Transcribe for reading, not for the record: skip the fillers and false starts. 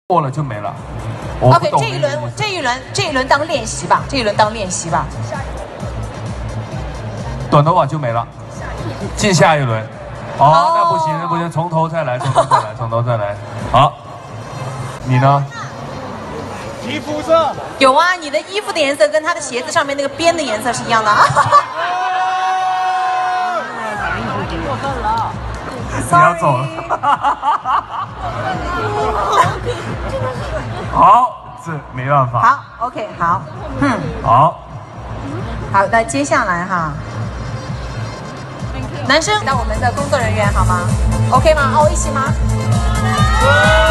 过了就没了。 OK， 这一轮当练习吧，这一轮当练习吧。 短头发就没了，进下一轮。哦，那不行，那不行，从头再来，从头再来。好，你呢？ 皮肤色有啊，你的衣服的颜色跟他的鞋子上面那个边的颜色是一样的啊。 过分了， 你要走了。好，这没办法。 好 ，OK， 好， 好， 好的，接下来哈，男生到我们的工作人员好吗 ？OK 吗？哦，一起吗？